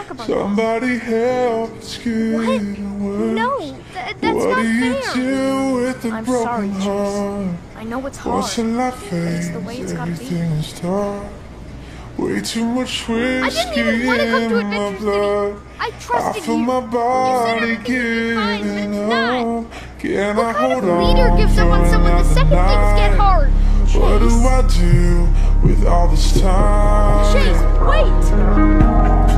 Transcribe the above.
talk about Somebody help us get What? away. No, that's What not do you fair. do with a I'm sorry, broken Chase. heart? I know it's hard, Once a life but fades, it's the way it's gotta be. everything is dark. Way too much whiskey even want to come to in my Adventure City. blood. I trusted feel you. my You said body everything would be fine, but getting it's not. up. Can What I kind hold of on leader gives up on for someone the another second things get night? hard? What do Chase. I do with all this time? Chase, wait!